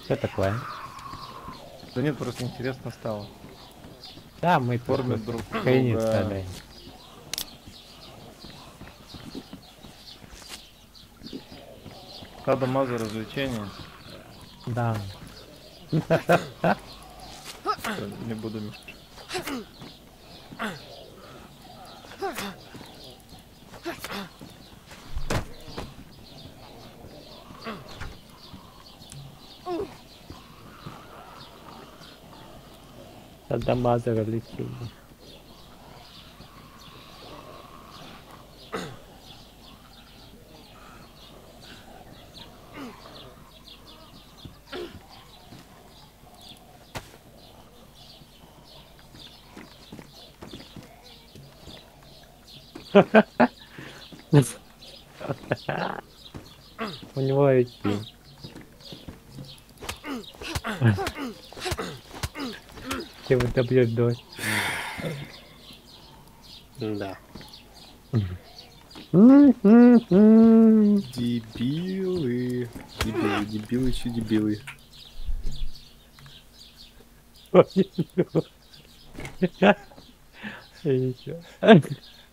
Что такое? Да нет, просто интересно стало. Да, мы Кормят друг хрени друга. страдаем. Садомазо развлечения. Да. Всё, не буду мешать. Садомазо развлечение. У него эти... Его добьет дождь. Да. Дебилы. Дебилы, дебилы, еще дебилы. И ничего.